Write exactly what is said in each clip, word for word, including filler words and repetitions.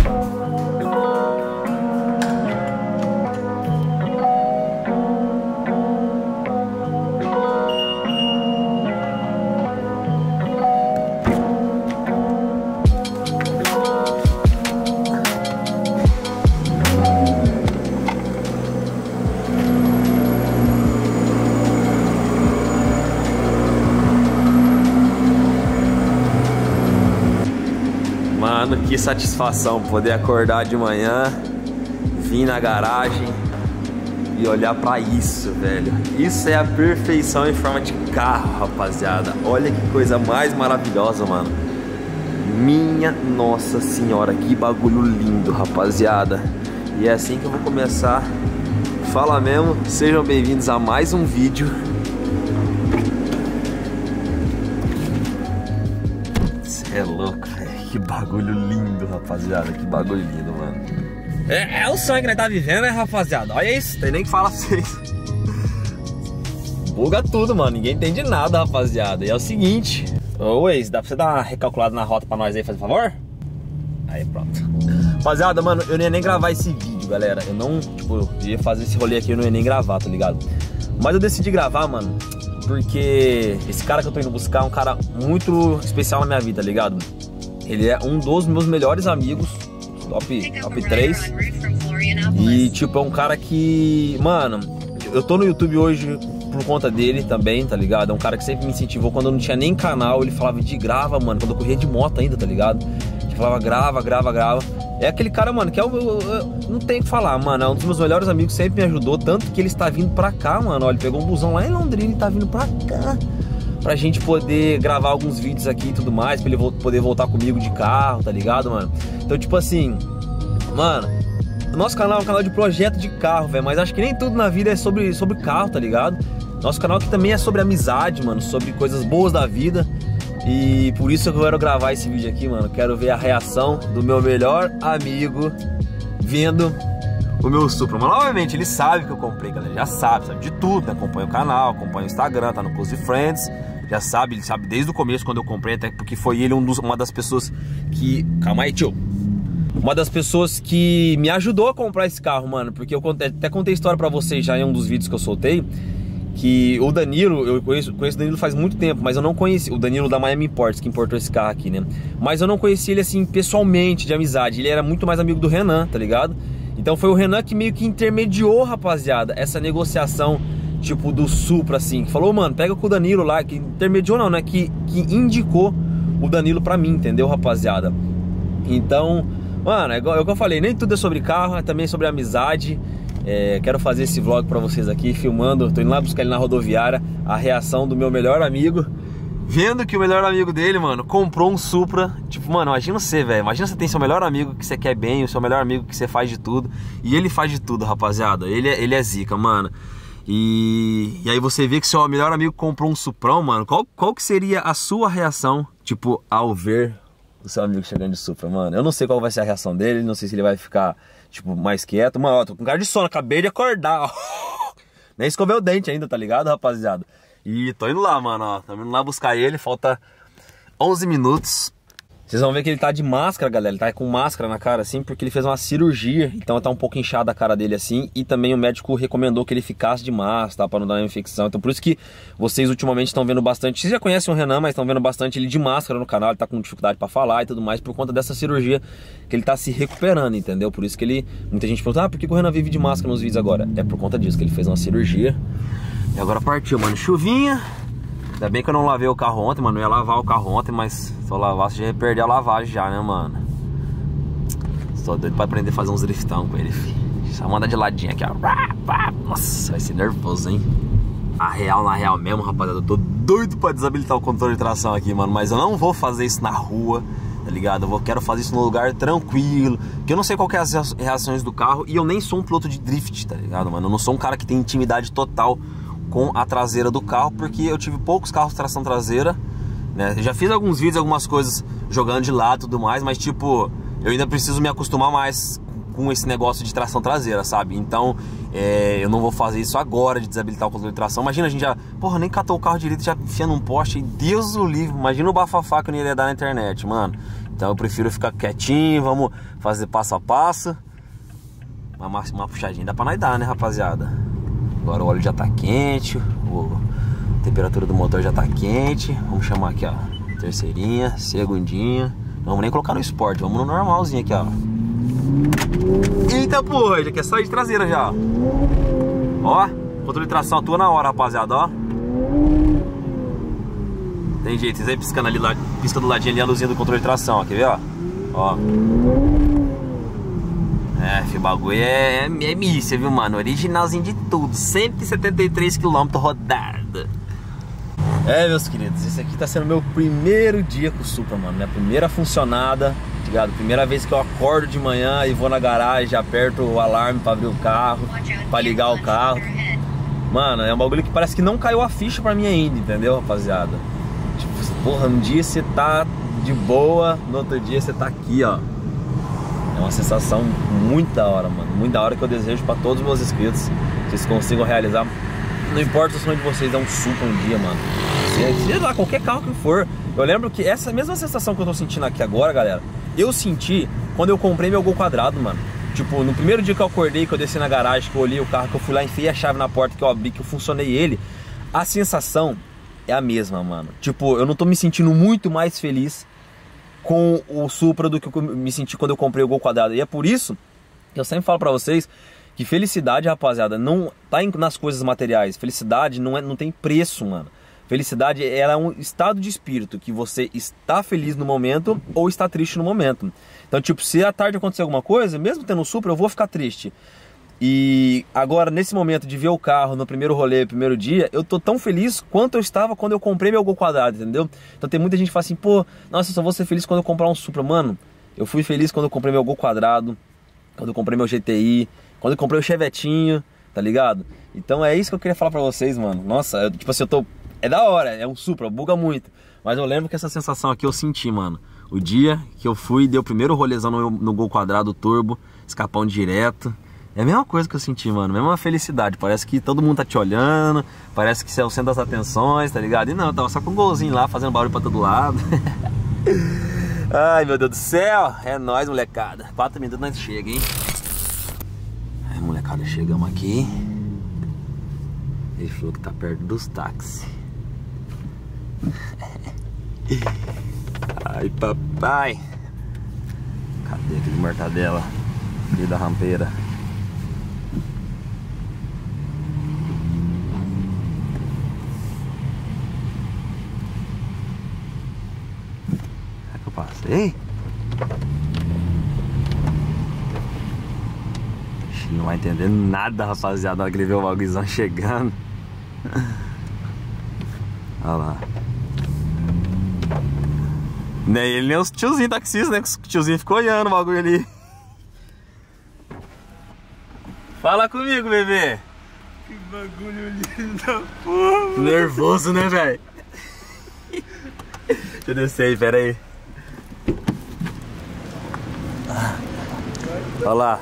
Mano, que satisfação poder acordar de manhã, vir na garagem e olhar pra isso, velho. Isso é a perfeição em forma de carro, rapaziada. Olha que coisa mais maravilhosa, mano. Minha nossa senhora, que bagulho lindo, rapaziada. E é assim que eu vou começar. Fala mesmo, sejam bem-vindos a mais um vídeo. Cê é louco, velho. Que bagulho lindo, rapaziada. Que bagulho lindo, mano. É, é o sonho que nós tá vivendo, né, rapaziada? Olha isso, tem nem que falar pra vocês. Buga tudo, mano. Ninguém entende nada, rapaziada. E é o seguinte. Ô, Waze, dá pra você dar uma recalculada na rota pra nós aí, fazer favor? Aí, pronto. Rapaziada, mano, eu não ia nem gravar esse vídeo, galera. Eu não, tipo, eu ia fazer esse rolê aqui, eu não ia nem gravar, tá ligado? Mas eu decidi gravar, mano, porque esse cara que eu tô indo buscar é um cara muito especial na minha vida, tá ligado? Ele é um dos meus melhores amigos, top, top três. E, tipo, é um cara que, mano, eu tô no YouTube hoje por conta dele também, tá ligado? É um cara que sempre me incentivou. Quando eu não tinha nem canal, ele falava de grava, mano. Quando eu corria de moto ainda, tá ligado? Ele falava grava, grava, grava. É aquele cara, mano, que é o meu... Não tem o que falar, mano. É um dos meus melhores amigos, sempre me ajudou. Tanto que ele está vindo pra cá, mano. Olha, ele pegou um busão lá em Londrina e tá vindo pra cá, pra gente poder gravar alguns vídeos aqui e tudo mais, pra ele poder voltar comigo de carro, tá ligado, mano? Então, tipo assim, mano, o nosso canal é um canal de projeto de carro, velho, mas acho que nem tudo na vida é sobre, sobre carro, tá ligado? Nosso canal aqui também é sobre amizade, mano, sobre coisas boas da vida. E por isso que eu quero gravar esse vídeo aqui, mano. Quero ver a reação do meu melhor amigo vendo o meu Supra. Mas obviamente ele sabe que eu comprei, galera. Já sabe, sabe de tudo, né? Acompanha o canal, acompanha o Instagram, tá no Close Friends. Já sabe, ele sabe desde o começo quando eu comprei, até porque foi ele um dos, uma das pessoas que... Calma aí, tio. Uma das pessoas que me ajudou a comprar esse carro, mano. Porque eu contei, até contei a história pra vocês já em um dos vídeos que eu soltei. Que o Danilo, eu conheço, conheço o Danilo faz muito tempo, mas eu não conheci... O Danilo da Miami Imports, que importou esse carro aqui, né? Mas eu não conheci ele assim, pessoalmente, de amizade. Ele era muito mais amigo do Renan, tá ligado? Então foi o Renan que meio que intermediou, rapaziada, essa negociação, tipo, do Supra, assim. Que falou, mano, pega com o Danilo lá, que intermediou não, né? Que, que indicou o Danilo pra mim, entendeu, rapaziada? Então, mano, é igual, é o que eu falei, nem tudo é sobre carro, é também sobre amizade. É, quero fazer esse vlog pra vocês aqui, filmando. Tô indo lá buscar ele na rodoviária. A reação do meu melhor amigo, vendo que o melhor amigo dele, mano, comprou um Supra. Tipo, mano, imagina você, velho. Imagina você tem seu melhor amigo que você quer bem, o seu melhor amigo que você faz de tudo. E ele faz de tudo, rapaziada. Ele é, ele é zica, mano. E, e aí você vê que seu melhor amigo comprou um Suprão, mano. Qual, qual que seria a sua reação, tipo, ao ver o seu amigo chegando de Supra, mano? Eu não sei qual vai ser a reação dele. Não sei se ele vai ficar, tipo, mais quieto. Mano, ó, tô com cara de sono, acabei de acordar, ó. Nem escovei o dente ainda, tá ligado, rapaziada? E tô indo lá, mano, ó. Tô indo lá buscar ele, falta onze minutos. Vocês vão ver que ele tá de máscara, galera. Ele tá com máscara na cara, assim, porque ele fez uma cirurgia. Então tá um pouco inchada a cara dele, assim. E também o médico recomendou que ele ficasse de máscara, tá? Pra não dar uma infecção. Então por isso que vocês ultimamente estão vendo bastante. Vocês já conhecem o Renan, mas estão vendo bastante ele de máscara no canal. Ele tá com dificuldade pra falar e tudo mais, por conta dessa cirurgia que ele tá se recuperando, entendeu? Por isso que ele... Muita gente pergunta, ah, por que o Renan vive de máscara nos vídeos agora? É por conta disso, que ele fez uma cirurgia. E agora partiu, mano. Chuvinha. Ainda bem que eu não lavei o carro ontem, mano. Eu ia lavar o carro ontem, mas se eu lavasse, já ia perder a lavagem já, né, mano? Estou doido pra aprender a fazer uns driftão com ele, filho. Só manda de ladinho aqui, ó. Nossa, vai ser nervoso, hein? A real, na real mesmo, rapaziada, eu tô doido pra desabilitar o controle de tração aqui, mano. Mas eu não vou fazer isso na rua, tá ligado? Eu vou, quero fazer isso num lugar tranquilo, que eu não sei qual que é as reações do carro. E eu nem sou um piloto de drift, tá ligado, mano? Eu não sou um cara que tem intimidade total com a traseira do carro, porque eu tive poucos carros de tração traseira, né? Eu já fiz alguns vídeos, algumas coisas jogando de lado e tudo mais, mas tipo, eu ainda preciso me acostumar mais com esse negócio de tração traseira, sabe? Então, é, eu não vou fazer isso agora, de desabilitar o controle de tração. Imagina, a gente já, porra, nem catou o carro direito, já enfia num poste, e Deus o livre, imagina o bafafá que eu não iria dar na internet, mano. Então eu prefiro ficar quietinho, vamos fazer passo a passo. Uma, uma puxadinha dá pra nós dar, né, rapaziada? Agora o óleo já tá quente, o, a temperatura do motor já tá quente. Vamos chamar aqui, ó, terceirinha, segundinha. Não vamos nem colocar no esporte, vamos no normalzinho aqui, ó. Eita porra, já que é só de traseira já. Ó, controle de tração atua na hora, rapaziada, ó. Tem jeito, vocês aí piscando ali, pisca do ladinho ali a luzinha do controle de tração, ó, quer ver, ó? Ó. É, filho, o bagulho é, é, é míssil, viu, mano? Originalzinho de tudo, cento e setenta e três quilômetros rodado. É, meus queridos, esse aqui tá sendo meu primeiro dia com o Supra, mano. Minha primeira funcionada, ligado? Primeira vez que eu acordo de manhã e vou na garagem, aperto o alarme pra abrir o carro, pra ligar o carro. Mano, é um bagulho que parece que não caiu a ficha pra mim ainda, entendeu, rapaziada? Tipo, porra, um dia você tá de boa, no outro dia você tá aqui, ó. É uma sensação muito da hora, mano. Muito da hora que eu desejo pra todos os meus inscritos. Que vocês consigam realizar. Não importa o sonho de vocês, é um Supra um dia, mano. Sei lá, qualquer carro que for. Eu lembro que essa mesma sensação que eu tô sentindo aqui agora, galera, eu senti quando eu comprei meu Gol quadrado, mano. Tipo, no primeiro dia que eu acordei, que eu desci na garagem, que eu olhei o carro, que eu fui lá, enfiei a chave na porta, que eu abri, que eu funcionei ele. A sensação é a mesma, mano. Tipo, eu não tô me sentindo muito mais feliz com o Supra do que eu me senti quando eu comprei o Gol quadrado. E é por isso que eu sempre falo pra vocês que felicidade, rapaziada, não tá nas coisas materiais. Felicidade não, é, não tem preço, mano. Felicidade, ela é um estado de espírito que você está feliz no momento ou está triste no momento. Então, tipo, se à tarde acontecer alguma coisa, mesmo tendo o Supra, eu vou ficar triste. E agora, nesse momento de ver o carro no primeiro rolê, primeiro dia, eu tô tão feliz quanto eu estava quando eu comprei meu Gol quadrado, entendeu? Então tem muita gente que fala assim, pô, nossa, eu só vou ser feliz quando eu comprar um Supra. Mano, eu fui feliz quando eu comprei meu Gol quadrado, quando eu comprei meu G T I, quando eu comprei o Chevetinho, tá ligado? Então é isso que eu queria falar pra vocês, mano. Nossa, eu, tipo assim, eu tô... É da hora, é um Supra, buga muito. Mas eu lembro que essa sensação aqui eu senti, mano. O dia que eu fui, dei o primeiro rolezão no, no Gol quadrado turbo, escapão direto. É a mesma coisa que eu senti, mano, mesma felicidade. Parece que todo mundo tá te olhando, parece que você é o centro das atenções, tá ligado? E não, eu tava só com um golzinho lá, fazendo barulho pra todo lado. Ai, meu Deus do céu, é nóis, molecada. Quatro minutos nós chega, hein? Aí, molecada, chegamos aqui. Ele falou que tá perto dos táxis. Ai, papai. Cadê aquele mortadela? Filho da rampeira. Será que eu passei? Não vai entender nada, rapaziada, na hora que ele vê o bagulhozão chegando. Olha lá. Nem ele, nem os tiozinhos taxistas, né? O tiozinho ficou olhando o bagulho ali. Fala comigo, bebê. Que bagulho lindo da porra. Nervoso, né, velho? Deixa eu descer aí, pera aí. Olha lá.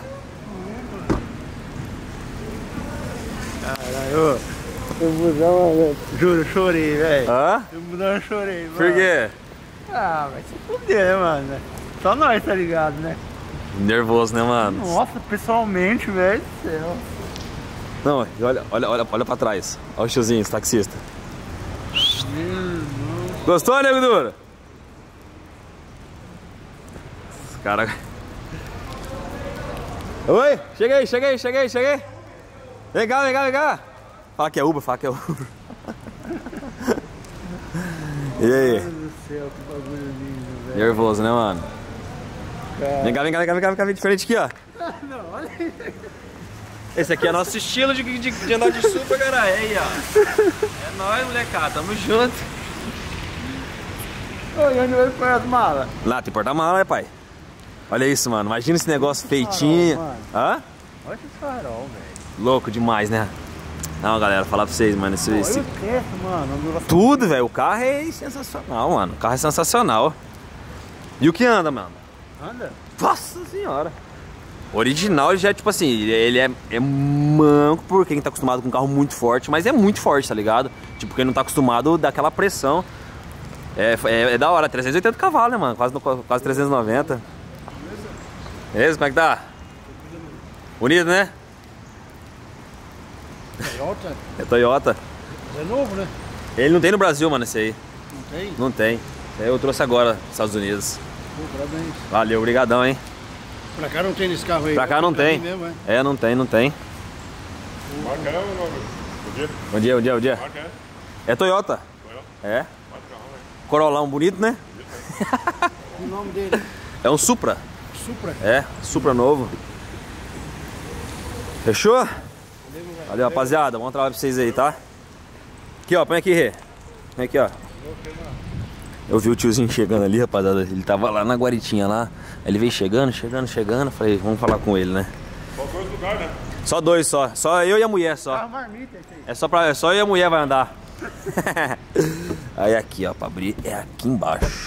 Caralho, eu busão, mano. Juro, eu chorei, velho. Hã? Eu busão, eu chorei, mano. Por quê? Ah, vai se fuder, né, mano? Só nós, tá ligado, né? Nervoso, né, mano? Nossa, pessoalmente, velho do céu. Não, olha, olha, olha, olha pra trás. Olha o tiozinho, esse taxista. Gostou, nego duro? Os caras... Oi, cheguei, cheguei, cheguei, cheguei. Vem cá, vem cá, vem cá. Fala que é Uber, fala que é Uber. E aí? Meu Deus do céu, que bagulho lindo, velho. Nervoso, né, mano? Cara. Vem cá, vem cá, vem cá, vem cá, vem cá, vem diferente aqui, ó. Ah, não, olha aí. Esse aqui é nosso estilo de, de, de andar de Supra, cara. Aí, ó. É nóis, molecada, tamo junto. Oi, onde vai pôr as malas? Lá, tem porta-mala, né, pai? Olha isso, mano. Imagina esse negócio feitinho. Farol, hã? Olha esse farol, velho. Louco demais, né? Não, galera, falar pra vocês, mano. Esse, Olha esse... o teto, mano. Tudo, velho. O carro é sensacional, mano. O carro é sensacional. E o que anda, mano? Anda? Nossa senhora. Original, ele já é tipo assim, ele é, é manco por quem tá acostumado com um carro muito forte, mas é muito forte, tá ligado? Tipo, quem não tá acostumado daquela pressão. É, é, é da hora, trezentos e oitenta cavalos, né, mano? Quase, quase trezentos e noventa. Beleza? Como é que tá? Bonito, né? Toyota? É Toyota. É novo, né? Ele não tem no Brasil, mano, esse aí. Não tem? Não tem. Esse aí eu trouxe agora dos Estados Unidos. Pô, parabéns. Valeu, obrigadão, hein? Pra cá não tem nesse carro aí? Pra cá não tem. Mesmo, é? É, não tem, não tem. Marca é o nome? Bom dia. Bom dia, bom dia, bom dia. Marca é? É Toyota. Toyota? É. Marca carro, né? Corolão bonito, né? O nome dele? É um Supra. Supra? É, Supra novo. Fechou? Valeu, rapaziada. Bom trabalho pra vocês aí, tá? Aqui, ó. Põe aqui, Rê. Põe aqui, ó. Eu vi o tiozinho chegando ali, rapaziada. Ele tava lá na guaritinha lá. Aí ele veio chegando, chegando, chegando. Falei, vamos falar com ele, né? Só dois lugares, né? Só dois, só. Só eu e a mulher, só. Carro marmita esse aí. É só, pra, é só eu e a mulher vai andar. Aí aqui, ó, pra abrir é aqui embaixo.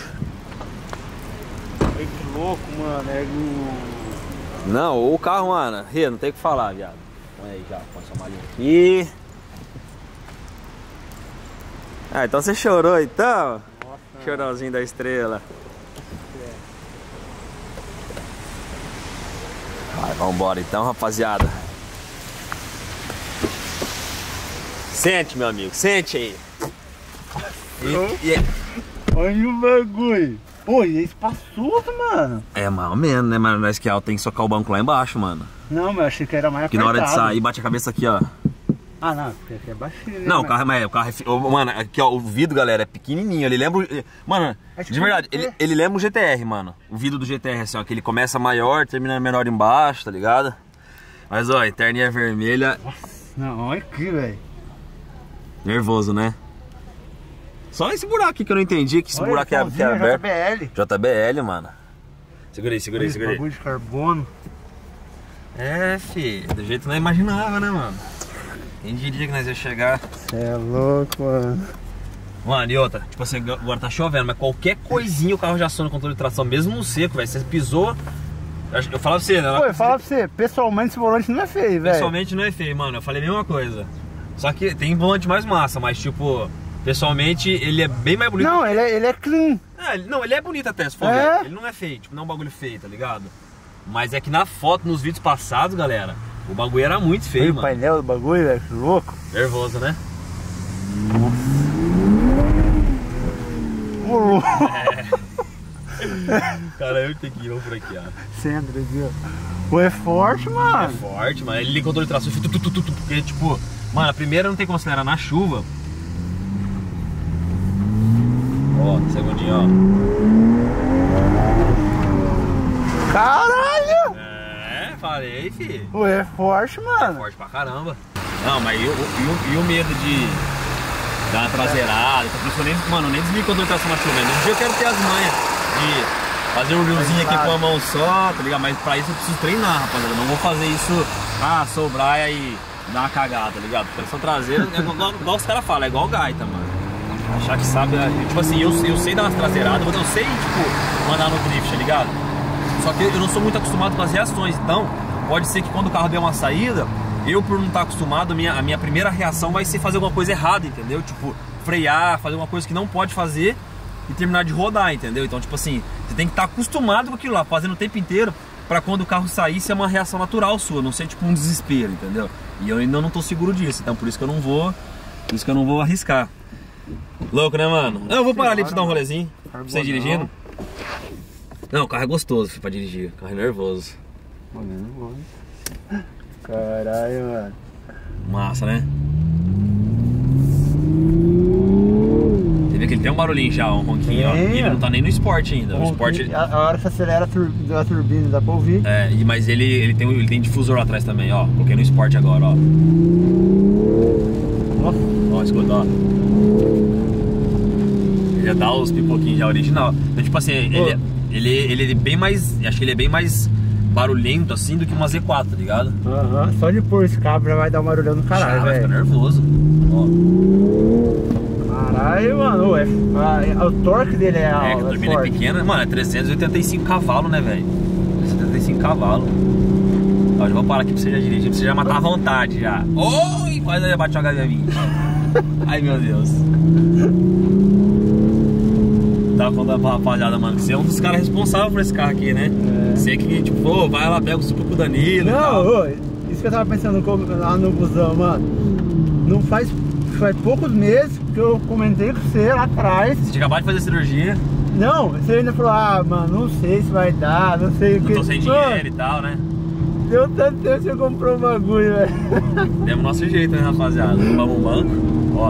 Ai, que louco, mano. É o... Não, o carro, mano. Rê, não tem o que falar, viado. Põe aí já, põe sua malinha aqui. Ah, então você chorou então? Nossa. Chorãozinho da estrela. Vai, vambora então, rapaziada. Sente, meu amigo, sente aí. E, e, Olha o bagulho. Pô, e é espaçoso, mano. é mais ou menos, né, mano? Nós que ela tem que socar o banco lá embaixo, mano. Não, mas eu achei que era mais Que na hora de apertado. sair, bate a cabeça aqui, ó. Ah, não, porque aqui é baixinho, né? Não, o mas- carro é mais. O carro é, fi- ô, mano, aqui ó, o vidro, galera, é pequenininho. Ele lembra. o- Mano, Acho de que verdade, pode ele, ter. ele lembra o G T R, mano. O vidro do G T R, assim, ó, que ele começa maior, termina menor embaixo, tá ligado? Mas ó, a interninha vermelha. Não, olha aqui, velho. Nervoso, né? Só esse buraco aqui que eu não entendi, que esse Olha, buraco é, que é somzinho, aberto. J B L. J B L, mano. Segura aí, segura aí, Olha esse segura aí. bagulho de carbono. É, fi, do jeito que nós imaginava, né, mano? Quem diria que nós ia chegar. Você é louco, mano. Mano, e outra, tipo assim, agora tá chovendo, mas qualquer coisinha o carro já aciona o controle de tração, mesmo no seco, velho. Você pisou. Eu, eu falava pra você, né? Pô, eu falo pra você, pessoalmente esse volante não é feio, velho. Pessoalmente não é feio, mano. Eu falei a mesma coisa. Só que tem volante mais massa, mas tipo, pessoalmente ele é bem mais bonito. Não, ele é, ele é clean. Ah, ele- não, ele é bonito até, se for É? ver. Ele não é feio, tipo, não é um bagulho feio, tá ligado? Mas é que na foto, nos vídeos passados, galera, o bagulho era muito feio, Olha o mano. painel do bagulho, velho, que louco. Nervoso, né? Ô, louco. Cara, eu tenho que ir por aqui, ó. Centro aqui, ó. Pô, é forte, É mano. forte, mano. Ele liga o controle de tração, tu, tu, tu, tu, tu, porque, tipo, mano, a primeira não tem como acelerar na chuva. Ó, segundinho, ó. Caralho! É, falei, fi. Pô, é forte, mano. Forte pra caramba. Não, mas e o, e o, e o medo de dar uma traseirada? Por isso eu nem, mano, eu nem desligo quando eu tração na chuva. Um dia eu quero ter as manhas de fazer um riozinho aqui com a mão só, tá ligado? Mas pra isso eu preciso treinar, rapaziada. Eu não vou fazer isso, ah, sou braia e dar uma cagada, tá ligado? Tração traseira é igual, igual os caras falam, é igual gaita, mano. Achar que sabe, é, tipo assim, eu, eu sei dar umas traseiradas, mas eu sei, tipo, mandar no drift, tá ligado? Só que eu não sou muito acostumado com as reações, então pode ser que quando o carro der uma saída, eu por não estar acostumado, a minha, a minha primeira reação vai ser fazer alguma coisa errada, entendeu? Tipo, frear, fazer uma coisa que não pode fazer e terminar de rodar, entendeu? Então, tipo assim, você tem que estar acostumado com aquilo lá, fazendo o tempo inteiro, pra quando o carro sair ser uma reação natural sua, não ser tipo um desespero, entendeu? E eu ainda não tô seguro disso, então por isso que eu não vou, por isso que eu não vou arriscar. Louco, né, mano? Eu vou parar ali pra te dar um rolezinho, pra você ir dirigindo. Não, o carro é gostoso, filho, pra dirigir, o carro é nervoso. Caralho, mano. Massa, né? Você vê que ele tem um barulhinho já, um ronquinho, ó. Tem, E ele ó. não tá nem no esporte ainda. O esporte. A, a hora que você acelera a, tur a turbina, dá pra ouvir. É, e- mas ele, ele, tem, ele tem difusor lá atrás também, ó. Coloquei no esporte agora, ó. Nossa. Ó, escuta, ó. Ele já dá os pipoquinhos já original. Então, tipo assim, ele, ele, ele é bem mais. Acho que ele é bem mais barulhento assim do que uma Z quatro, tá ligado? Aham, só de pôr esse cabo já vai dar um barulhão no Já caralho, vai ficar velho. nervoso. Ó. Caralho, mano. Ô, é, a- o torque dele é É, alto, que a é turbina é forte. pequena, mano, é trezentos e oitenta e cinco cavalos, né, velho? trezentos e oitenta e cinco cavalos. Ó, já vou parar aqui pra você já dirigir, pra você já matar à vontade já. Oi, quase já bateu o H V vinte. Ai, meu Deus. tava falando pra rapaziada, mano, que você é um dos caras responsáveis por esse carro aqui, né? É. Você que, tipo, pô, vai lá, pega o Supra com o Danilo. Não, ô, isso que eu tava pensando lá no busão, mano. Não faz, faz poucos meses que eu comentei com você lá atrás. Você tinha acabado de fazer a cirurgia. Não, você ainda falou, ah, mano, não sei se vai dar, não sei o que. Eu tô sem dinheiro e tal, né? Deu tanto tempo que você comprou o bagulho, velho. Demos nosso jeito, né, rapaziada? Vamos um banco, ó.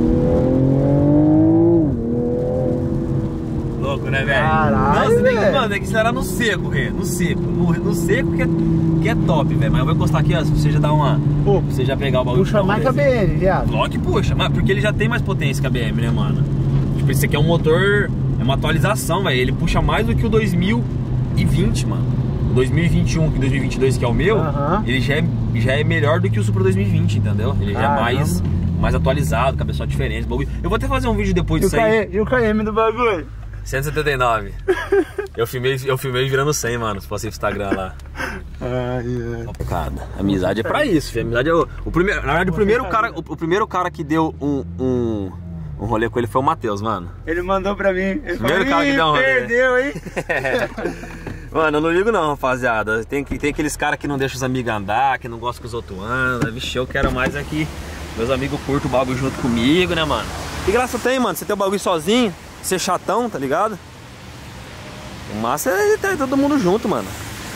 Louco, né, velho? Caralho, Nossa, tem que, velho. mano, tem que acelerar no seco, Rê. No seco. No, no seco que é, que é top, velho. Mas eu vou encostar aqui, ó, se você já dar uma... Pô, pra você já pegar o bagulho. puxa mais que a B M, viado. Logo que puxa, mas porque ele já tem mais potência que a B M, né, mano? Tipo, esse aqui é um motor... É uma atualização, velho. Ele puxa mais do que o dois mil e vinte, mano. dois mil e vinte e um que dois mil e vinte e dois, que é o meu, uhum. ele já é, já é melhor do que o Supra dois mil e vinte, entendeu? Ele já é mais, mais atualizado, cabeçote diferente. Eu vou até fazer um vídeo depois disso aí. E o K M do bagulho? cento e setenta e nove. eu, filmei, eu filmei virando cem, mano. Se fosse no Instagram lá. Ai, ai. Cara, amizade é pra isso, filho. Amizade é o, o primeiro. Na verdade, o primeiro cara, o, o primeiro cara que deu um, um, um rolê com ele foi o Matheus, mano. Ele mandou pra mim. Ele primeiro falou, cara que deu um rolê. Perdeu, hein? Mano, eu não ligo não, rapaziada. Tem, tem aqueles caras que não deixam os amigos andar, que não gostam que os outros andam. Vixe, eu quero mais é que meus amigos curtam o bagulho junto comigo, né, mano? Que graça tem, mano? Você ter o bagulho sozinho, ser chatão, tá ligado? O massa é ter todo mundo junto, mano.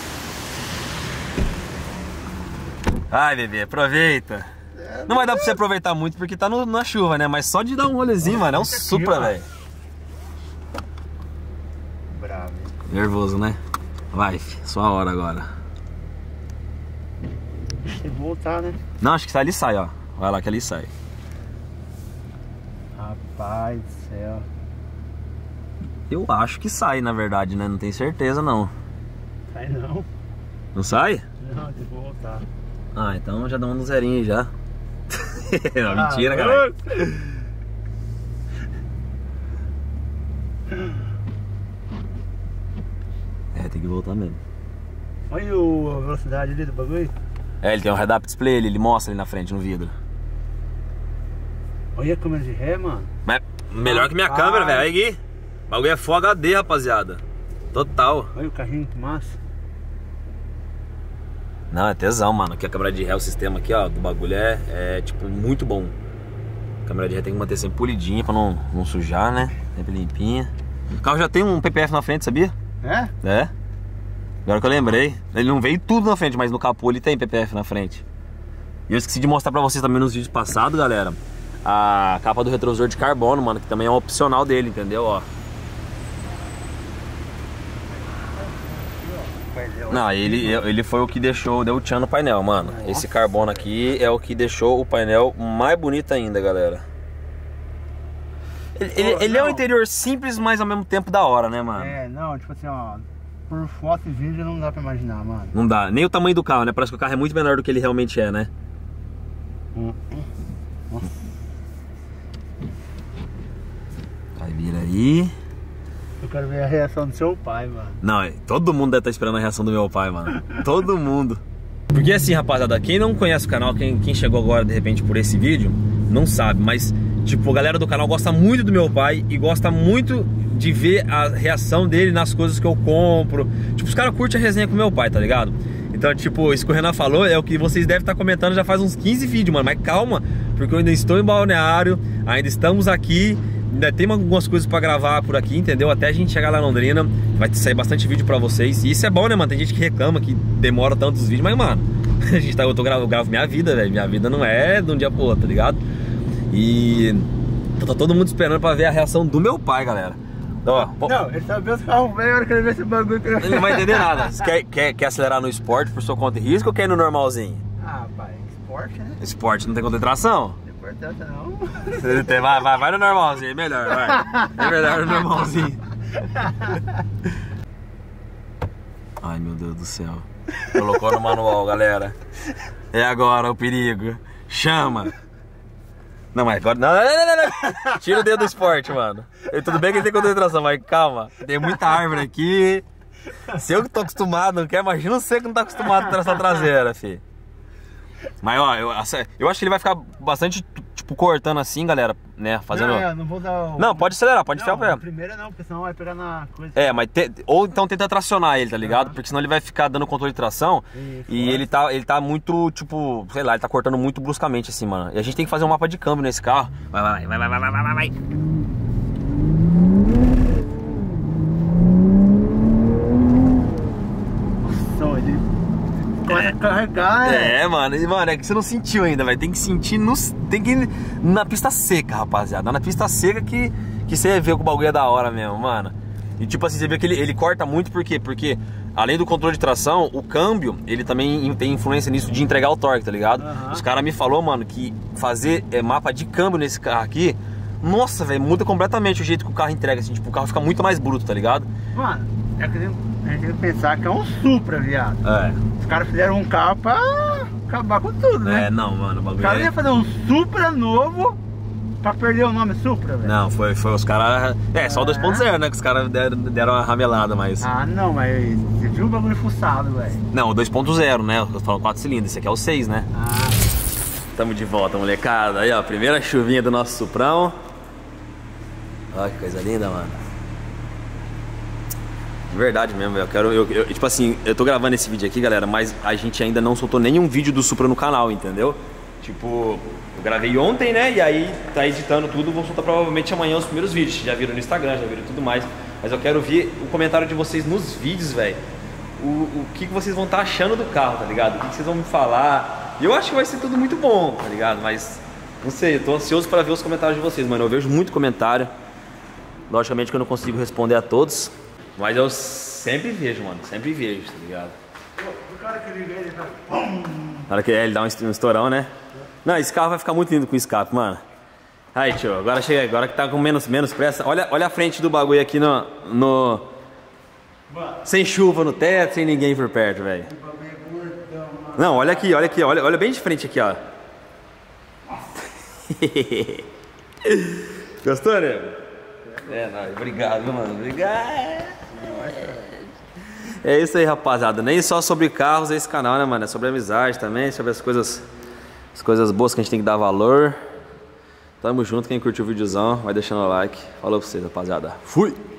Ai, bebê, aproveita. Não vai dar pra você aproveitar muito porque tá no, na chuva, né? Mas só de dar um rolezinho, mano, é um Supra, velho. Bravo. Nervoso, né? Vai, fi, sua hora agora. Tem que voltar, né? Não, acho que ali sai, ó. Vai lá que ali sai. Rapaz do céu. Eu acho que sai, na verdade, né? Não tenho certeza, não. Sai não. Não sai? Não, tem que voltar. Ah, então já dá um zerinho já. Não, mentira, ah, cara. É, tem que voltar mesmo. Olha o, a velocidade ali do bagulho. É, ele tem um head-up display, ele, ele mostra ali na frente, no vidro. Olha a câmera de ré, mano. Mas melhor ah, que minha ah, câmera, velho. Olha aqui. O bagulho é Full H D, rapaziada. Total. Olha o carrinho, que massa. Não, é tesão, mano. Aqui a câmera de ré, o sistema aqui, ó, do bagulho é, é tipo, muito bom. A câmera de ré tem que manter sempre polidinha pra não, não sujar, né? Sempre limpinha. O carro já tem um P P F na frente, sabia? É? É. Agora que eu lembrei. Ele não veio tudo na frente, mas no capô ele tem P P F na frente. E eu esqueci de mostrar pra vocês também nos vídeos passados, galera, a capa do retrovisor de carbono, mano, que também é um opcional dele, entendeu? Ó. Não, ele, ele foi o que deixou, deu o tchan no painel, mano. Esse carbono aqui é o que deixou o painel mais bonito ainda, galera. Ele, ele, ele é um interior simples, mas ao mesmo tempo da hora, né, mano? É, não, tipo assim, ó, por foto e vídeo não dá pra imaginar, mano. Não dá, nem o tamanho do carro, né? Parece que o carro é muito menor do que ele realmente é, né? Hum. Nossa. Vai vir aí. Eu quero ver a reação do seu pai, mano. Não, todo mundo deve estar esperando a reação do meu pai, mano. Todo mundo. Porque assim, rapaziada, quem não conhece o canal, quem, quem chegou agora de repente por esse vídeo, não sabe, mas tipo, a galera do canal gosta muito do meu pai e gosta muito de ver a reação dele nas coisas que eu compro. Tipo, os caras curtem a resenha com meu pai, tá ligado? Então, tipo, isso que o Renan falou é o que vocês devem estar comentando já faz uns quinze vídeos, mano. Mas calma, porque eu ainda estou em Balneário, ainda estamos aqui, ainda tem algumas coisas pra gravar por aqui, entendeu? Até a gente chegar lá em Londrina, vai sair bastante vídeo pra vocês. E isso é bom, né, mano? Tem gente que reclama que demora tantos vídeos, mas, mano, a gente tá, eu, tô, eu gravo minha vida, velho. Minha vida não é de um dia pro outro, tá ligado? E tá todo mundo esperando pra ver a reação do meu pai, galera. Ó, não, ele sabe os carros velhos, agora quer ver esse bagulho. Que... Ele não vai entender nada. Você quer, quer, quer acelerar no esporte por sua conta e risco ou quer ir no normalzinho? Ah, pai, esporte, né? Esporte não tem concentração? Não. Vai, vai, vai no normalzinho, é melhor, vai. É melhor no normalzinho. Ai, meu Deus do céu. Colocou no manual, galera. É agora o perigo. Chama. Não, mas agora... Não, não, não, não, não. Tira o dedo do esporte, mano. Eu, tudo bem que ele tem concentração, mas calma. Tem muita árvore aqui. Se eu que tô acostumado, não quer, imagina você que não tá acostumado com tração traseira, fi. Mas ó, eu, eu acho que ele vai ficar bastante, tipo, cortando assim, galera, né? Fazendo. Não, é, não vou dar o... Não, pode acelerar, pode não, enfiar o a pé. primeira não, porque senão vai pegar na coisa. É, mas te... ou então tenta tracionar ele, tá ligado? Uhum. Porque senão ele vai ficar dando controle de tração. Isso, e é. ele tá, ele tá muito, tipo, sei lá, ele tá cortando muito bruscamente assim, mano. E a gente tem que fazer um mapa de câmbio nesse carro. Vai, vai, vai, vai, vai, vai, vai, vai. Nossa, ele começa a carregar, né? É, mano, e, mano, é que você não sentiu ainda, vai. Tem que sentir no, tem que ir na pista seca, rapaziada. Na pista seca que, que você vê que o bagulho é da hora mesmo, mano. E tipo assim, você vê que ele, ele corta muito, por quê? Porque além do controle de tração, o câmbio, ele também tem influência nisso de entregar o torque, tá ligado? Uhum. Os caras me falaram, mano, que fazer é, mapa de câmbio nesse carro aqui, nossa, velho, muda completamente o jeito que o carro entrega, assim, tipo, o carro fica muito mais bruto, tá ligado? Mano, é que a gente tem que pensar que é um Supra, viado. É. Os caras fizeram um carro pra acabar com tudo, né? É, não, mano, o bagulho Os caras é... iam fazer um Supra novo pra perder o nome Supra, velho. Não, foi, foi os caras... É, só o dois ponto zero, né, que os caras deram, deram uma ramelada, mas... Ah, não, mas você viu o bagulho fuçado, velho? Não, o dois ponto zero, né, eu falo quatro cilindros, esse aqui é o seis, né? Ah. Tamo de volta, molecada. Aí, ó, primeira chuvinha do nosso Suprão. Olha que coisa linda, mano. De verdade mesmo, eu quero... Eu, eu, tipo assim, eu tô gravando esse vídeo aqui, galera, mas a gente ainda não soltou nenhum vídeo do Supra no canal, entendeu? Tipo, eu gravei ontem, né? E aí tá editando tudo, vou soltar provavelmente amanhã os primeiros vídeos. Já viram no Instagram, já viram tudo mais. Mas eu quero ver o comentário de vocês nos vídeos, velho. O, o que, que vocês vão estar achando do carro, tá ligado? O que, que vocês vão me falar. E eu acho que vai ser tudo muito bom, tá ligado? Mas, não sei, eu tô ansioso para ver os comentários de vocês, mano. Eu vejo muito comentário. Logicamente que eu não consigo responder a todos. Mas eu sempre vejo, mano. Sempre vejo, tá ligado? O cara que liga ele, cara. Na hora que é, ele dá um estourão, né? Não, esse carro vai ficar muito lindo com escape, mano. Aí, tio, agora chega, agora que tá com menos, menos pressa. Olha, olha a frente do bagulho aqui no, no... Sem chuva no teto, sem ninguém por perto, velho. Não, olha aqui, olha aqui, olha, olha bem de frente aqui, ó. Gostou, né? É, não, obrigado, mano. Obrigado. É isso aí, rapaziada. Nem só sobre carros é esse canal, né, mano? É sobre amizade também, sobre as coisas, as coisas boas que a gente tem que dar valor. Tamo junto, quem curtiu o videozão, vai deixando o like. Falou pra vocês, rapaziada. Fui!